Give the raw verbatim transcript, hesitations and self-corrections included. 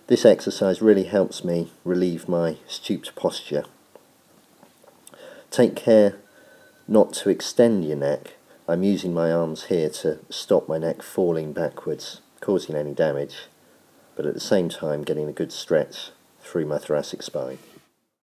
This exercise really helps me relieve my stooped posture. Take care not to extend your neck. I'm using my arms here to stop my neck falling backwards, causing any damage, but at the same time getting a good stretch through my thoracic spine.